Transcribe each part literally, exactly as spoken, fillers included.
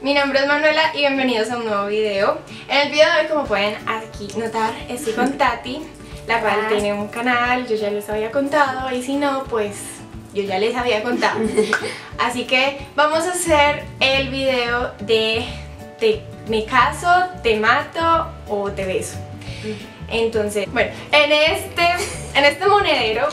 Mi nombre es Manuela y bienvenidos a un nuevo video. En el video de hoy, como pueden aquí notar, estoy con Tati, la cual ah. tiene un canal, yo ya les había contado, y si no, pues yo ya les había contado. Así que vamos a hacer el video de te, me caso, te mato o te beso. Entonces, bueno, en este, en este monedero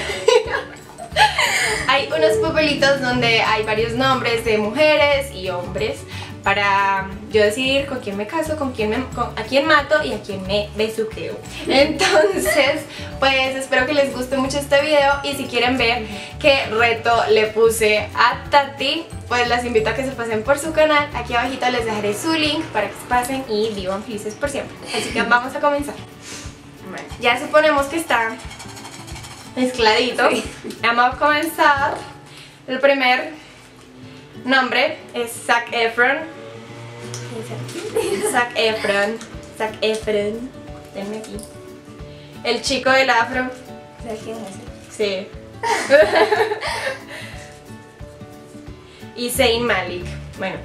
hay unos papelitos donde hay varios nombres de mujeres y hombres para yo decidir con quién me caso, con quién me, con, a quién mato y a quién me besuqueo. Entonces, pues espero que les guste mucho este video, y si quieren ver qué reto le puse a Tati, pues las invito a que se pasen por su canal. Aquí abajito les dejaré su link para que se pasen y vivan felices por siempre. Así que vamos a comenzar. Bueno, ya suponemos que está mezcladito. Sí. Vamos a comenzar. El primer nombre es Zac Efron. Zac Efron. Zac Efron. Denme aquí. El chico del afro. ¿Sabes quién es ese? Sí. Y Zayn Malik. Bueno,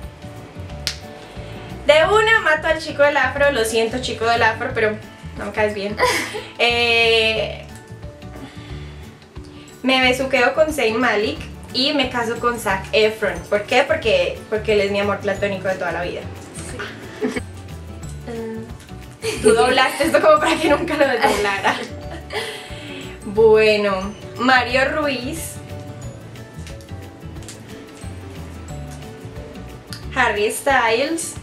de una mato al chico del afro. Lo siento, chico del afro, pero no me caes bien. eh, Me besuqueo con Zayn Malik y me caso con Zac Efron. ¿Por qué? Porque, porque él es mi amor platónico de toda la vida. Sí. Tú doblaste esto como para que nunca lo doblara. Bueno, Mario Ruiz, Harry Styles,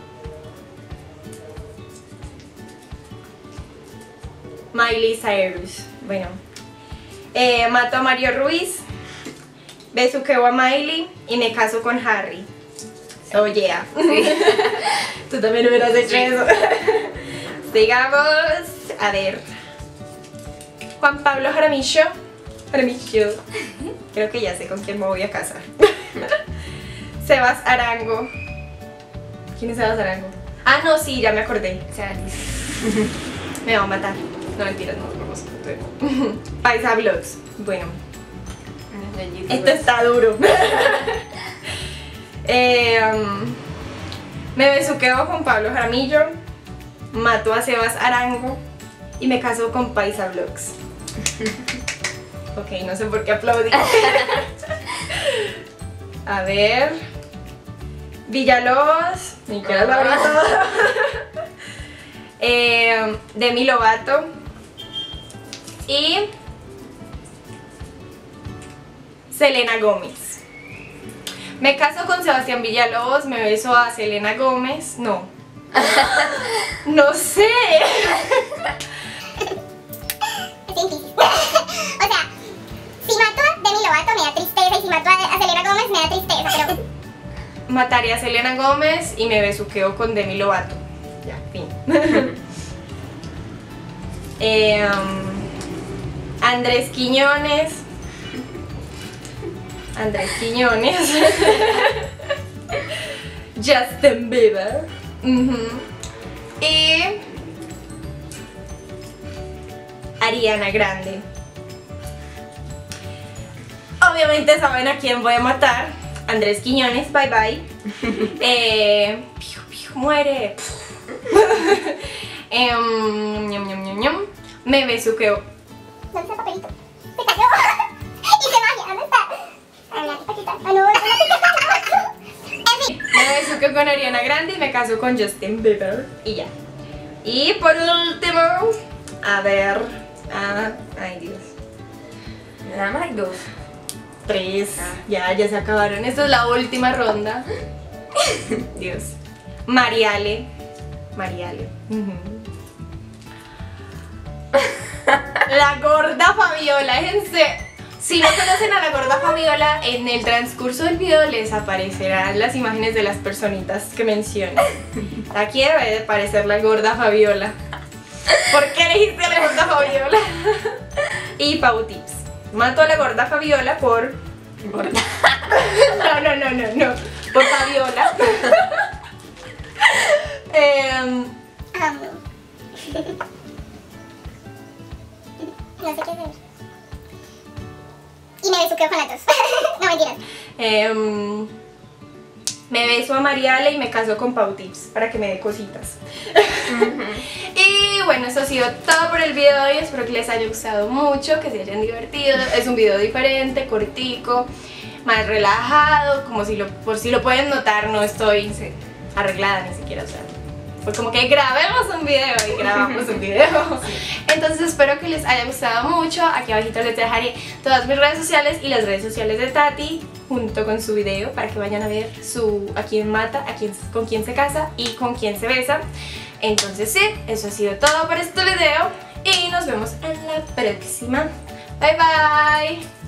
Miley Cyrus. Bueno, eh, mato a Mario Ruiz, besuqueo a Miley y me caso con Harry. Oh yeah. Sí. Tú también hubieras hecho eso. Sigamos. A ver, Juan Pablo Jaramillo. Jaramillo. Creo que ya sé con quién me voy a casar. Sebas Arango. ¿Quién es Sebas Arango? Ah, no, sí, ya me acordé. Me va a matar. No, mentiras, no, no, no. Paisa Vlogs. Bueno, esto está duro. eh, um, me besuqueo con Pablo Jaramillo, mato a Sebas Arango y me caso con Paisa Vlogs. Ok, no sé por qué aplaudí. A ver, Villalobos, ni que era ahorita. eh, Demi Lovato y Selena Gómez. Me caso con Sebastián Villalobos, me beso a Selena Gómez. No. No sé. O sea, si mato a Demi Lovato me da tristeza, y si mato a Selena Gómez me da tristeza, pero... Mataría a Selena Gómez y me besuqueo con Demi Lovato. Ya, fin. eh, um, Andrés Quiñones. Andrés Quiñones. Justin Bieber. Uh-huh. Y Ariana Grande. Obviamente saben a quién voy a matar. Andrés Quiñones, bye bye. eh, piu, piu, muere. eh, um, ñam, ñam, ñam, ñam. Me besuqueo. ¿Dónde está el papelito? Se cayó. Y se magia, ¿dónde está? Ah, no, es una. En fin. Me besuqueo con Ariana Grande y me caso con Justin Bieber. Y ya. Y por último, a ver. Ah, ay Dios. Nada más hay dos. Tres. Ya, ya se acabaron. Esta es la última ronda. Dios. Mariale. Mariale. Uh-huh. La gorda Fabiola. Fíjense. Si no conocen a la gorda Fabiola, en el transcurso del video les aparecerán las imágenes de las personitas que mencioné. Aquí debe de aparecer la gorda Fabiola. ¿Por qué elegiste a la gorda Fabiola? Y Pau Tips. Mato a la gorda Fabiola por... Gorda. No, no, no, no, no. Por Fabiola. eh, Amo. No sé qué hacer. Y me besuqueo con las dos. No, mentiras. eh, me beso a Mariale y me caso con Pau Tips para que me dé cositas. Uh-huh. Y bueno, eso ha sido todo por el video de hoy. Espero que les haya gustado mucho, que se hayan divertido. Es un video diferente, cortico, más relajado. Como si lo, por si lo pueden notar, no estoy arreglada ni siquiera, o sea, pues como que grabemos un video y grabamos un video. Entonces espero que les haya gustado mucho. Aquí abajito les dejaré todas mis redes sociales y las redes sociales de Tati junto con su video para que vayan a ver su a quién mata, a quién, con quién se casa y con quién se besa. Entonces sí, eso ha sido todo por este video y nos vemos en la próxima. Bye bye.